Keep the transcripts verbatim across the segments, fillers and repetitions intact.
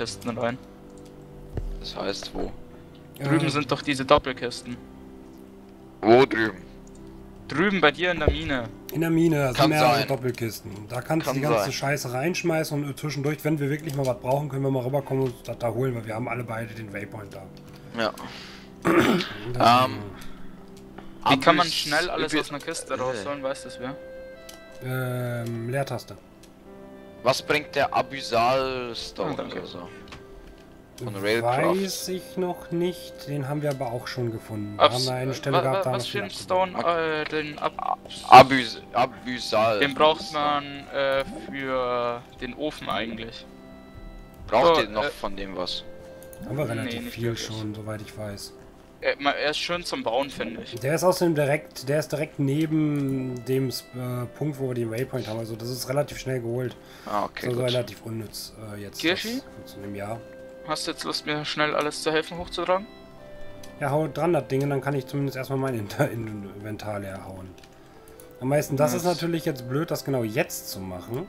Kisten rein. Das heißt wo? Drüben Äh, sind doch diese Doppelkisten. Wo drüben? Drüben bei dir in der Mine. In der Mine, da sind Kann mehrere sein. Doppelkisten. Da kannst Kann du die ganze sein. Scheiße reinschmeißen und zwischendurch, wenn wir wirklich mal was brauchen, können wir mal rüberkommen und das da holen, weil wir haben alle beide den Waypoint da. Ja. Das- Ähm, Wie kann man Abus- schnell alles Übi- aus einer Kiste rausholen, weiß das wer? Ähm, Leertaste. Was bringt der Abyssal Stone Ah, danke. oder so? Von Railcraft. Weiß ich noch nicht, den haben wir aber auch schon gefunden. Da haben Abs wir eine Stelle wa- gehabt, wa- da haben was wir für viel ein abgebaut. Stone? Äh, den, Ab Abys Abyssal. den braucht man äh, für den Ofen eigentlich. Braucht So, ihr noch äh, von dem was? Haben wir Nee, relativ nicht viel wirklich. schon, soweit ich weiß. Er, ma- er ist schön zum Bauen, finde ich. Der ist außerdem direkt, der ist direkt neben dem äh, Punkt, wo wir den Waypoint haben. Also das ist relativ schnell geholt. Ah, okay, also gut. relativ unnütz äh, jetzt. Kirschi? Das, in dem Jahr. Hast du jetzt Lust, mir schnell alles zu helfen hochzutragen? Ja, hau dran das Ding, dann kann ich zumindest erstmal mein Inter- Inventar leer hauen. Am meisten, das ist Nice. natürlich jetzt blöd, das genau jetzt zu machen.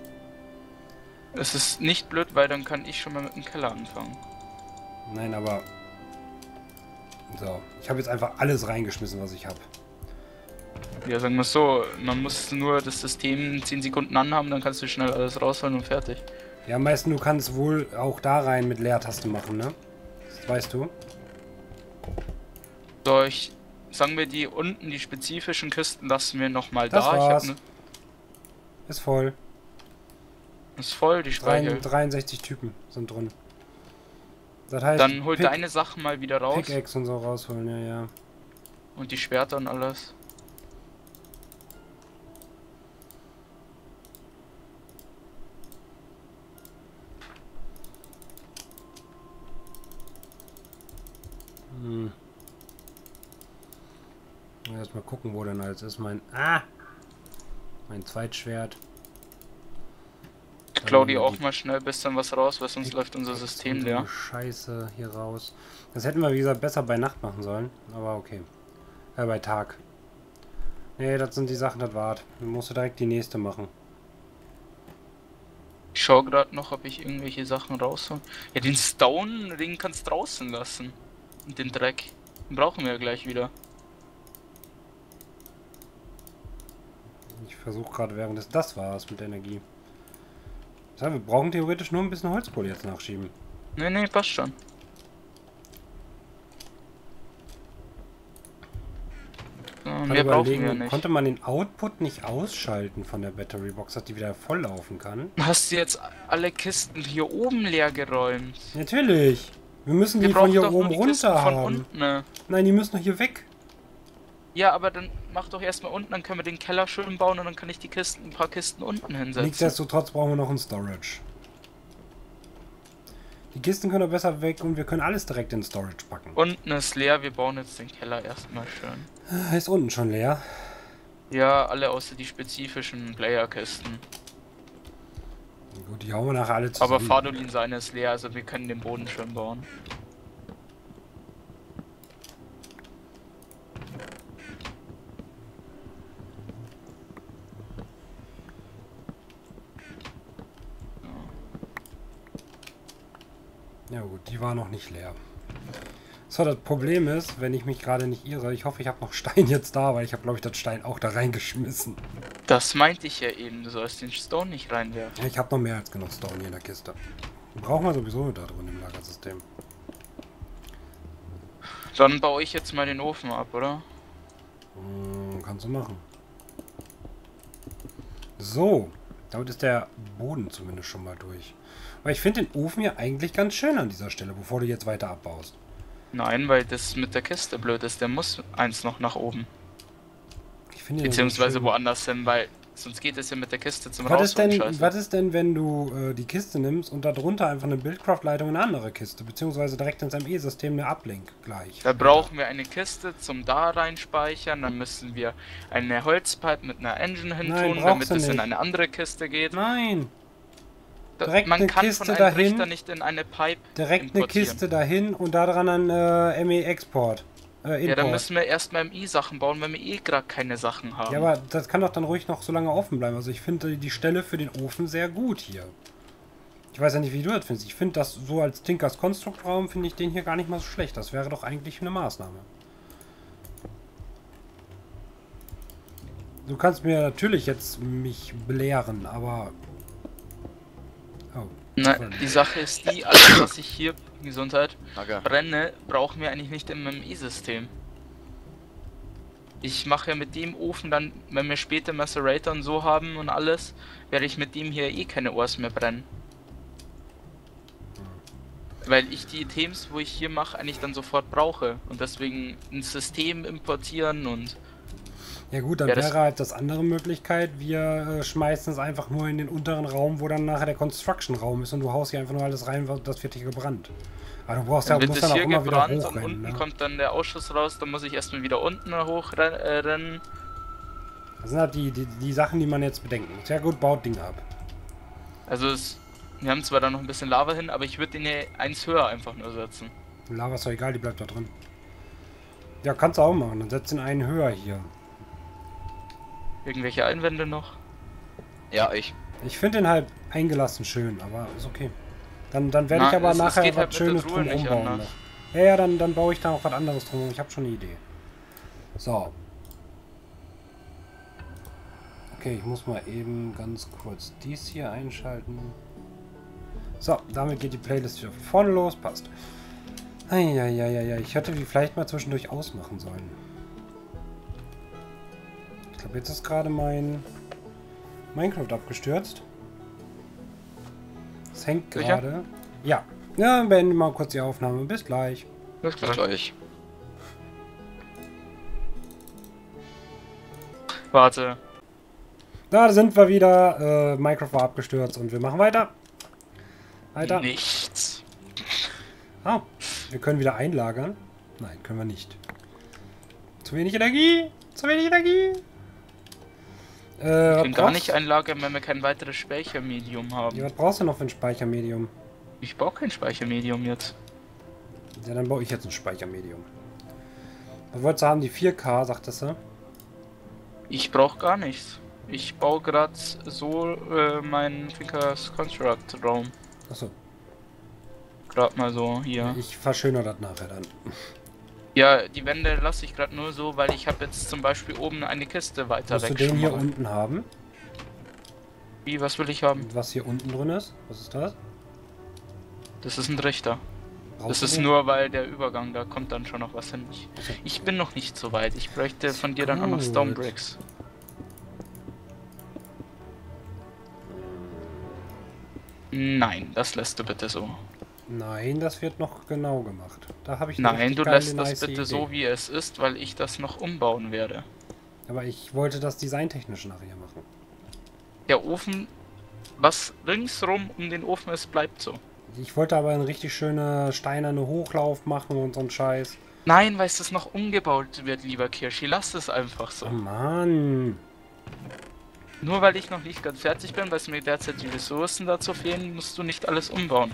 Es ist nicht blöd, weil dann kann ich schon mal mit dem Keller anfangen. Nein, aber... So, ich habe jetzt einfach alles reingeschmissen, was ich habe. Ja, sagen wir es so, man muss nur das System zehn Sekunden anhaben, dann kannst du schnell alles rausholen und fertig. Ja, am meisten, du kannst wohl auch da rein mit Leertaste machen, ne? Das weißt du. So, ich... Sagen wir die unten, die spezifischen Kisten lassen wir nochmal Das da. war's. Ich hab ne, Ist voll. ist voll, die Speicher. dreiundsechzig Typen sind drin. Das heißt, Dann hol Pick- deine Sachen mal wieder raus. Pickaxe und so rausholen, ja, ja. Und die Schwerter und alles. Hm. Ja, erst mal gucken, wo denn alles ist. Mein. Ah! Mein Zweitschwert. Ich klau die Dann auch die- mal schnell ein bisschen was raus, weil sonst läuft unser System so eine leer. Scheiße hier raus. Das hätten wir, wie gesagt, besser bei Nacht machen sollen. Aber okay. Ja, bei Tag. Nee, das sind die Sachen, das wart. Dann musst du direkt die nächste machen. Ich schau gerade noch, ob ich irgendwelche Sachen raushol. Ja, den Stone, den kannst du draußen lassen. Und den Dreck. Den brauchen wir ja gleich wieder. Ich versuche gerade während des... Das war's mit der Energie. Das heißt, wir brauchen theoretisch nur ein bisschen Holzkohle jetzt nachschieben. Ne, ne, passt schon. So, Kann mehr brauchen wir überlegen, nicht. konnte man den Output nicht ausschalten von der Battery Box, dass die wieder voll laufen kann? Hast du jetzt alle Kisten hier oben leer geräumt? Natürlich! Wir müssen Wir die von brauchen hier doch nur oben die Kisten runter von haben. unten. Ne? Nein, die müssen doch hier weg. Ja, aber dann mach doch erstmal unten, dann können wir den Keller schön bauen und dann kann ich die Kisten, ein paar Kisten unten hinsetzen. Nichtsdestotrotz brauchen wir noch ein Storage. Die Kisten können doch besser weg und wir können alles direkt in Storage packen. Unten ist leer, wir bauen jetzt den Keller erstmal schön. Ist unten schon leer. Ja, alle außer die spezifischen Player-Kisten. Gut, die hauen wir nachher alle zusammen. Aber Fadolin seine ist leer, also wir können den Boden schön bauen. Ja gut, die war noch nicht leer. So, das Problem ist, wenn ich mich gerade nicht irre, ich hoffe, ich habe noch Stein jetzt da, weil ich habe, glaube ich, das Stein auch da reingeschmissen. Das meinte ich ja eben, du sollst den Stone nicht reinwerfen. Ja, ich habe noch mehr als genug Stone hier in der Kiste. Brauchen wir sowieso da drin im Lagersystem. Dann baue ich jetzt mal den Ofen ab, oder? Hm, kannst du machen. So, damit ist der Boden zumindest schon mal durch. Aber ich finde den Ofen ja eigentlich ganz schön an dieser Stelle, bevor du jetzt weiter abbaust. Nein, weil das mit der Kiste blöd ist, der muss eins noch nach oben. Ich finde den Beziehungsweise schön. woanders hin, weil sonst geht es ja mit der Kiste zum Was ist, Rausholen, denn, scheiße. was ist denn, wenn du äh, die Kiste nimmst und darunter einfach eine Buildcraft-Leitung in eine andere Kiste, beziehungsweise direkt ins M E-System eine Uplink gleich? Da brauchen wir eine Kiste zum da reinspeichern, dann müssen wir eine Holzpipe mit einer Engine hin Nein, tun, brauchst damit du es in nicht. eine andere Kiste geht. Nein, Da, direkt man eine kann Kiste von einem dahin, Richter nicht in eine Pipe direkt eine importieren. Kiste dahin und da dran an äh, M E-Export. Äh, Ja, dann Import. müssen wir erstmal M I-Sachen bauen, wenn wir eh gerade keine Sachen haben. Ja, aber das kann doch dann ruhig noch so lange offen bleiben. Also ich finde die Stelle für den Ofen sehr gut hier. Ich weiß ja nicht, wie du das findest. Ich finde das so als Tinkers Konstruktraum, finde ich den hier gar nicht mal so schlecht. Das wäre doch eigentlich eine Maßnahme. Du kannst mir natürlich jetzt mich belehren, aber... Oh. Na, die Sache ist die, alles was ich hier, Gesundheit, Okay. brenne, brauchen wir eigentlich nicht im M M I-System. Ich mache ja mit dem Ofen dann, wenn wir später Macerator und so haben und alles, werde ich mit dem hier eh keine Ores mehr brennen. Weil ich die Items, wo ich hier mache, eigentlich dann sofort brauche. Und deswegen ein System importieren und... Ja gut, dann Ja, das- wäre halt das andere Möglichkeit, wir äh, schmeißen es einfach nur in den unteren Raum, wo dann nachher der Construction-Raum ist und du haust hier einfach nur alles rein, das wird hier gebrannt. Aber du brauchst ja, Dann wird musst es dann auch hier immer wieder gebrannt und hochrennen. unten Ne? kommt dann der Ausschuss raus, dann muss ich erstmal wieder unten hochrennen. Das sind halt die, die, die Sachen, die man jetzt bedenken muss. Ja gut, baut Dinge ab. Also es, wir haben zwar da noch ein bisschen Lava hin, aber ich würde den hier eins höher einfach nur setzen. Lava ist doch egal, die bleibt da drin. Ja, kannst du auch machen. Dann setz den einen höher hier. Irgendwelche Einwände noch? Ja, ich. Ich finde den halt eingelassen schön, aber ist okay. Dann, dann werde Na, ich aber es- es nachher geht was halt mit der Schönes Truhe drum nicht umbauen anders. noch. Ja, ja, dann, dann baue ich da noch was anderes drum. Ich habe schon eine Idee. So. Okay, ich muss mal eben ganz kurz dies hier einschalten. So, damit geht die Playlist wieder von vorne los. Passt. Eieieiei, ich hätte die vielleicht mal zwischendurch ausmachen sollen. Ich glaube, jetzt ist gerade mein Minecraft abgestürzt. Es hängt Sicher? gerade. Ja. Ja, beende mal kurz die Aufnahme. Bis gleich. Bis Bis gleich. Warte. Da sind wir wieder. Äh, Minecraft war abgestürzt und wir machen weiter. Weiter. Nichts. Ah, wir können wieder einlagern. Nein, können wir nicht. Zu wenig Energie. Zu wenig Energie. Äh, Wir was können gar brauchst- nicht einlagern, wenn wir kein weiteres Speichermedium haben. Ja, was brauchst du noch für ein Speichermedium? Ich brauche kein Speichermedium jetzt. Ja, dann baue ich jetzt ein Speichermedium. Was wolltest du haben? Die vier K, sagtest du? Ich brauche gar nichts. Ich baue gerade so äh, meinen Thinkers Construct Raum. Achso. Gerade mal so hier. Ich verschönere das nachher dann. Ja, die Wände lasse ich gerade nur so, weil ich habe jetzt zum Beispiel oben eine Kiste weiter Musst du weg. den schon hier mal. unten haben? Wie, was will ich haben? Und was hier unten drin ist? Was ist das? Das ist ein Trichter. Brauchst Das du ist den? nur, weil der Übergang, da kommt dann schon noch was hin. Ich, Achso. ich bin noch nicht so weit. Ich bräuchte von dir dann auch noch Gut. Stone Bricks. Nein, das lässt du bitte so. Nein, das wird noch genau gemacht. Da habe ich eine Nein, richtig du geile, lässt das nice bitte Idee. so, wie es ist, weil ich das noch umbauen werde. Aber ich wollte das designtechnisch nachher machen. Der Ofen, was ringsrum um den Ofen ist, bleibt so. Ich wollte aber einen richtig schöne steinerne Hochlauf machen und so einen Scheiß. Nein, weil es noch umgebaut wird, lieber Kirschi, lass es einfach so. Oh Mann. Nur weil ich noch nicht ganz fertig bin, weil es mir derzeit die Ressourcen dazu fehlen, musst du nicht alles umbauen.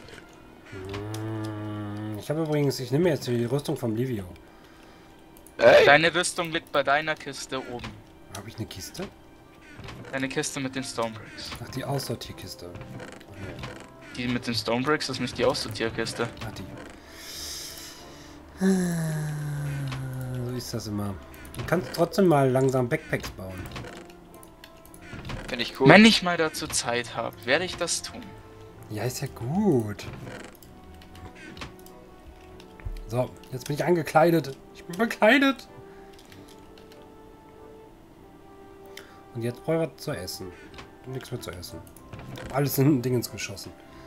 Hm, Ich habe übrigens, ich nehme jetzt die Rüstung vom Livio. Hey! Deine Rüstung liegt bei deiner Kiste oben. Habe ich eine Kiste? Deine Kiste mit den Stone Bricks. Ach, die Aussortierkiste. Ach, nee. Die mit den Stone Bricks ist nicht die Aussortierkiste. Ach, die. So ist das immer. Du kannst trotzdem mal langsam Backpacks bauen. Finde ich cool. Wenn ich mal dazu Zeit habe, werde ich das tun. Ja, ist ja gut. So, jetzt bin ich angekleidet. Ich bin bekleidet. Und jetzt brauche ich was zu essen. Nichts mehr zu essen. Hab alles in Dingens geschossen.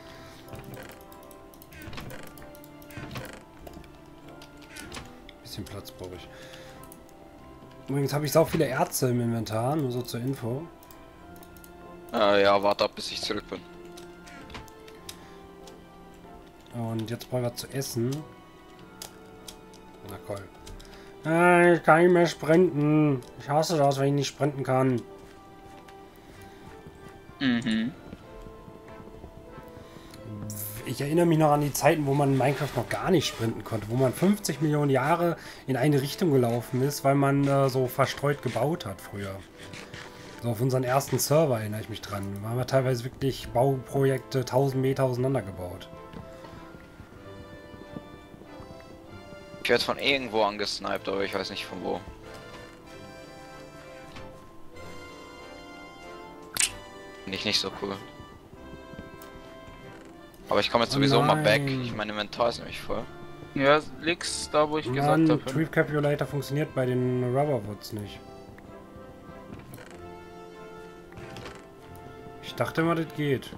Bisschen Platz brauche ich. Übrigens habe ich sau viele Erze im Inventar, nur so zur Info. Äh, ja, warte ab, bis ich zurück bin. Und jetzt brauche ich was zu essen. Na cool. Ah, ich kann nicht mehr sprinten. Ich hasse das, wenn ich nicht sprinten kann. Mhm. Ich erinnere mich noch an die Zeiten, wo man in Minecraft noch gar nicht sprinten konnte. Wo man fünfzig Millionen Jahre in eine Richtung gelaufen ist, weil man äh, so verstreut gebaut hat früher. So auf unseren ersten Server erinnere ich mich dran. Da haben wir teilweise wirklich Bauprojekte tausend Meter auseinander gebaut. Ich werde von irgendwo angesniped, aber ich weiß nicht von wo. Finde ich nicht so cool. Aber ich komme jetzt Oh sowieso mal back. nein. Ich mein Inventar ist nämlich voll. Ja, links da, wo ich gesagt Mann, habe. Tree Capulator funktioniert bei den Rubberwoods nicht. Ich dachte immer, das geht.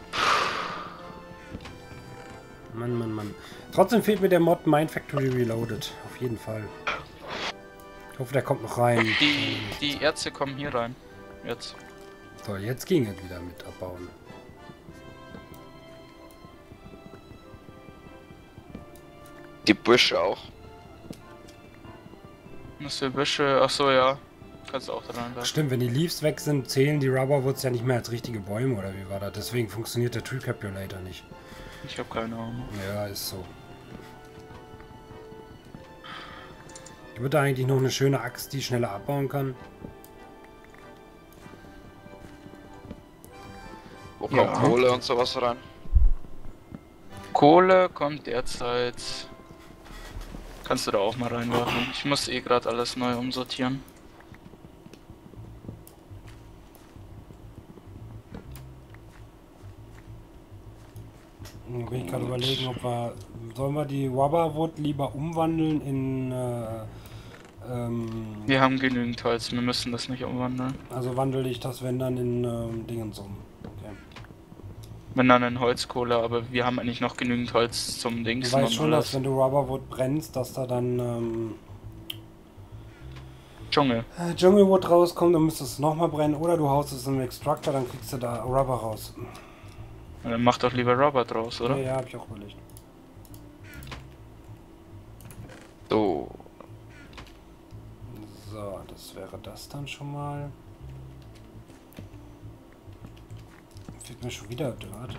Mann, Mann, Mann. Trotzdem fehlt mir der Mod Mine Factory Reloaded. Auf jeden Fall. Ich hoffe, der kommt noch rein. Die, die Erze kommen hier rein. Jetzt. So, jetzt ging es wieder mit abbauen. Die Büsche auch. Muss die Büsche. Achso, ja. Kannst du auch dran lassen. Stimmt, wenn die Leaves weg sind, zählen die Rubberwoods ja nicht mehr als richtige Bäume, oder wie war das? Deswegen funktioniert der Tree Capulator nicht. Ich habe keine Ahnung. Ja, ist so. Ich würde eigentlich noch eine schöne Axt, die schneller abbauen kann. Wo kommt Ja. Kohle und sowas rein? Kohle kommt derzeit. Kannst du da auch mal reinwerfen. Ich muss eh gerade alles neu umsortieren. Da bin ich gerade überlegen, ob wir... Sollen wir die Rubberwood lieber umwandeln in... Äh, ähm, Wir haben genügend Holz, wir müssen das nicht umwandeln. also wandle ich das, wenn dann, in ähm, Dingens um. Okay. Wenn dann in Holzkohle, aber wir haben eigentlich noch genügend Holz zum Dings. Du weißt und schon, alles. dass wenn du Rubberwood brennst, dass da dann ähm, Dschungel. äh, Dschungelwood rauskommt, dann müsstest du es nochmal brennen. Oder du haust es in den Extractor, dann kriegst du da Rubber raus. Ja, dann mach doch lieber Rubber draus, oder? Ja, ja, hab ich auch überlegt. So. So, das wäre das dann schon mal. Fehlt mir schon wieder Dirt.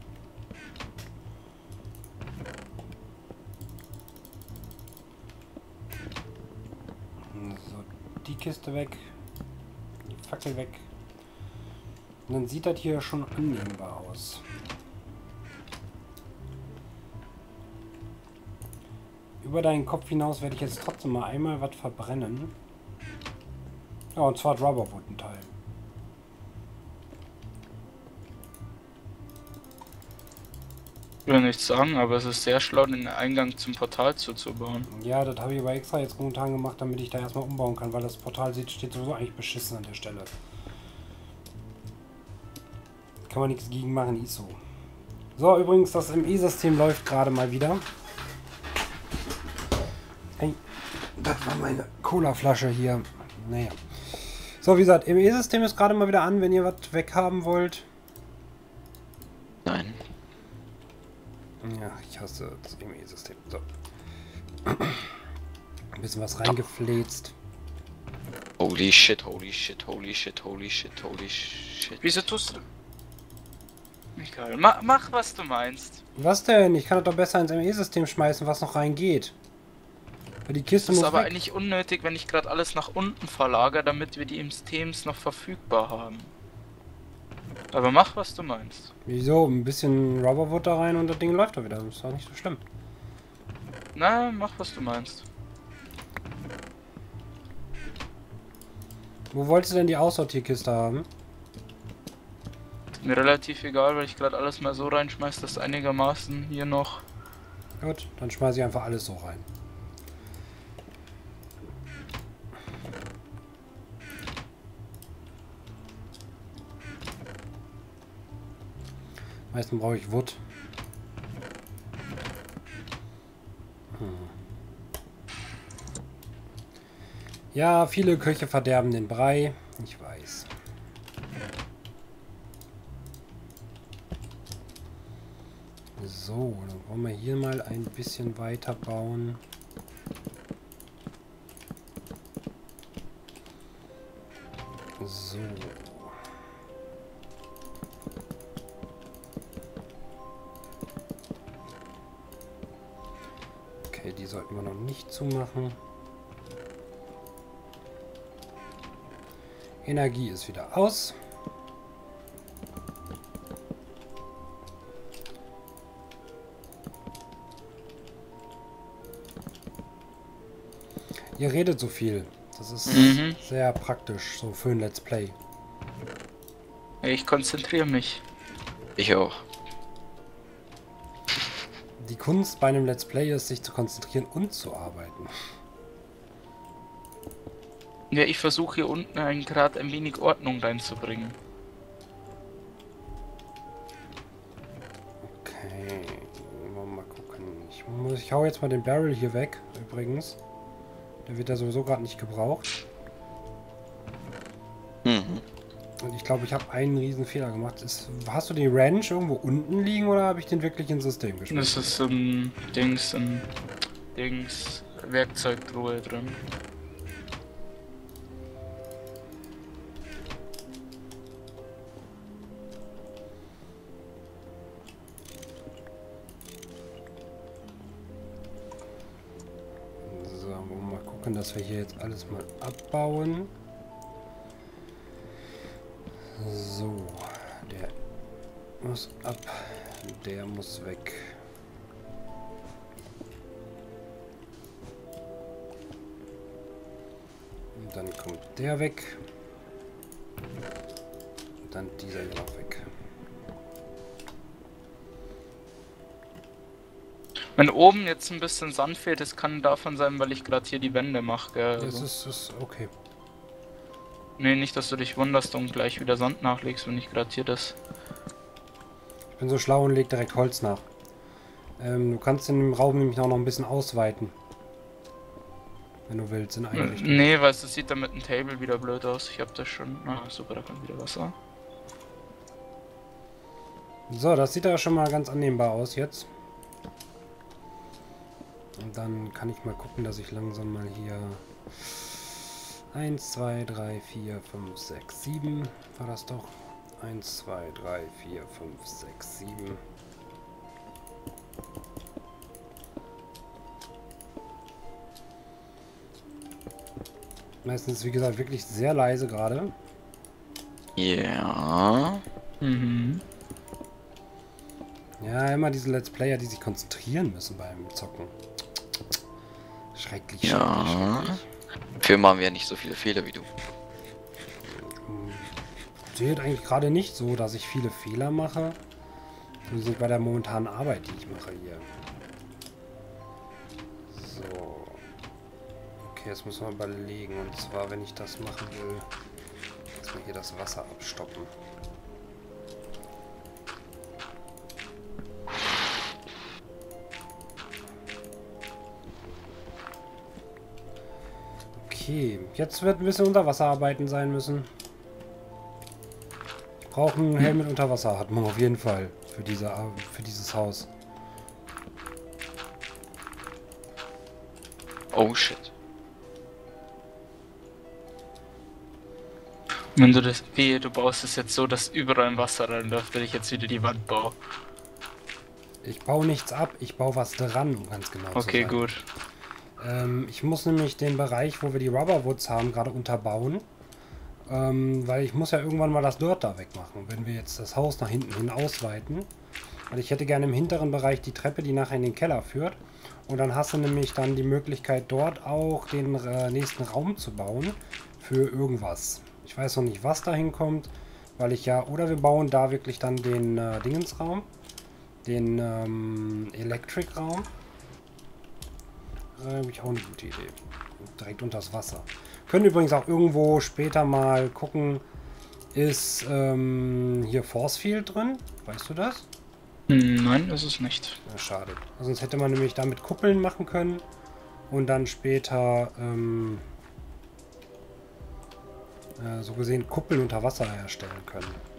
So, die Kiste weg. Die Fackel weg. Und dann sieht das hier schon annehmbar aus. Über deinen Kopf hinaus werde ich jetzt trotzdem mal einmal was verbrennen. Ja, und zwar Rubberwood ein Teil. Ich will nichts sagen, aber es ist sehr schlau, den Eingang zum Portal zuzubauen. Ja, das habe ich aber extra jetzt momentan gemacht, damit ich da erstmal umbauen kann, weil das Portal sieht, steht sowieso eigentlich beschissen an der Stelle. Kann man nichts gegen machen, ist so. So, übrigens, das M E-System läuft gerade mal wieder. Hey, das war meine Cola-Flasche hier. Naja. So, wie gesagt, M E-System ist gerade mal wieder an, wenn ihr was weghaben wollt. Nein. Ja, ich hasse das M E-System. So. Ein bisschen was reingefläzt. Holy shit, holy shit, holy shit, holy shit, holy shit. Wieso tust du? Egal, mach, mach was du meinst. Was denn? Ich kann das doch besser ins M E-System schmeißen, was noch reingeht. Weil die Kiste Das ist muss aber weg. eigentlich unnötig, wenn ich gerade alles nach unten verlagere, damit wir die im Systems noch verfügbar haben. Aber mach was du meinst. Wieso? Ein bisschen Rubberwood da rein und das Ding läuft doch wieder. Das ist doch nicht so schlimm. Na, mach was du meinst. Wo wolltest du denn die Aussortierkiste haben? Ist mir relativ egal, weil ich gerade alles mal so reinschmeiß, dass einigermaßen hier noch... Gut, dann schmeiße ich einfach alles so rein. Meistens brauche ich Wood. Hm. Ja, viele Köche verderben den Brei. Ich weiß. So, dann wollen wir hier mal ein bisschen weiter bauen. So. Okay, die sollten wir noch nicht zumachen. Energie ist wieder aus. Ihr redet so viel. Das ist Mhm. sehr praktisch, so für ein Let's Play. Ich konzentriere mich. Ich auch. Die Kunst bei einem Let's Play ist, sich zu konzentrieren und zu arbeiten. Ja, ich versuche hier unten ein, gerade ein wenig Ordnung reinzubringen. Okay, mal gucken. Ich, muss, ich hau jetzt mal den Barrel hier weg, übrigens. Der wird ja sowieso gerade nicht gebraucht. Mhm. Und ich glaube, ich habe einen riesen Fehler gemacht. Ist, hast du die Wrench irgendwo unten liegen oder habe ich den wirklich ins System Das geschmissen? ist ein Dings, ein Dings, Werkzeugtruhe drin. So, wollen wir mal gucken, dass wir hier jetzt alles mal abbauen. So, der muss ab, der muss weg. Und dann kommt der weg. Und dann dieser hier noch weg. Wenn oben jetzt ein bisschen Sand fehlt, das kann davon sein, weil ich gerade hier die Wände mache. Gell? Das Also. ist, ist okay. Nee, nicht, dass du dich wunderst und gleich wieder Sand nachlegst, wenn ich gerade hier das... Ich bin so schlau und leg direkt Holz nach. Ähm, du kannst in dem Raum nämlich auch noch ein bisschen ausweiten. Wenn du willst, in eine Richtung. Nee, weil es sieht dann mit dem Table wieder blöd aus. Ich hab das schon... Ah, super, da kommt wieder Wasser. So, das sieht ja schon mal ganz annehmbar aus jetzt. Und dann kann ich mal gucken, dass ich langsam mal hier... eins, zwei, drei, vier, fünf, sechs, sieben war das doch. eins, zwei, drei, vier, fünf, sechs, sieben. Meistens ist, wie gesagt, wirklich sehr leise gerade. Ja. Mhm. Ja, immer diese Let's Player, die sich konzentrieren müssen beim Zocken. Schrecklich, schrecklich, Ja. schrecklich. Dafür machen wir nicht so viele Fehler wie du. Seht eigentlich gerade nicht so, dass ich viele Fehler mache. Wir sind bei der momentanen Arbeit, die ich mache hier. So. Okay, jetzt müssen wir überlegen. Und zwar, wenn ich das machen will, erstmal hier das Wasser abstoppen. Okay, jetzt wird ein bisschen Unterwasserarbeiten sein müssen. Ich brauche einen Helm mit Unterwasseratmung auf jeden Fall für, diese, für dieses Haus. Oh shit. Wenn du das... Wehe, du baust es jetzt so, dass überall Wasser reinläuft, wenn ich jetzt wieder die Wand baue. Ich baue nichts ab, ich baue was dran, um ganz genau Okay, zu sein. gut. Ähm, ich muss nämlich den Bereich, wo wir die Rubberwoods haben, gerade unterbauen. Ähm, weil ich muss ja irgendwann mal das Dirt da wegmachen, wenn wir jetzt das Haus nach hinten hin ausweiten. Weil ich hätte gerne im hinteren Bereich die Treppe, die nachher in den Keller führt. Und dann hast du nämlich dann die Möglichkeit, dort auch den äh, nächsten Raum zu bauen für irgendwas. Ich weiß noch nicht, was da hinkommt, weil ich ja... Oder wir bauen da wirklich dann den äh, Dingensraum, den ähm, Electric-Raum. Äh, habe ich auch eine gute Idee. Direkt unters Wasser. Können übrigens auch irgendwo später mal gucken, ist ähm, hier Force Field drin? Weißt du das? Nein, ist es nicht. Ja, schade. Sonst hätte man nämlich damit Kuppeln machen können und dann später ähm, äh, so gesehen Kuppeln unter Wasser herstellen können.